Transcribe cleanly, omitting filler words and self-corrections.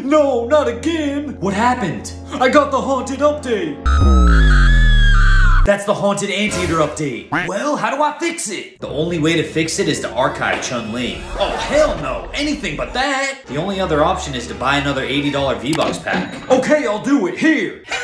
No, not again. What happened? I got the haunted update. That's the haunted anteater update. Well, how do I fix it? The only way to fix it is to archive Chun-Li. Oh, hell no. Anything but that. The only other option is to buy another $80 V-Bucks pack. Okay, I'll do it. Here.